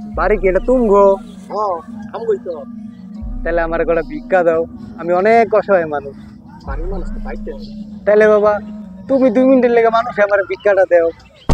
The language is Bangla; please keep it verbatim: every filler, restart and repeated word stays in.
বাড়ি কি এটা তুমি গো? হ্যাঁ আম কইতো তাহলে আমার একটা ভিক্ষা দাও, আমি অনেক অসহায় মানুষ। বাড়ির মানুষ তো পাইতে তাহলে বাবা তুমি দুই মিনিটের লেগে মানুষ আমার ভিক্ষাটা দাও।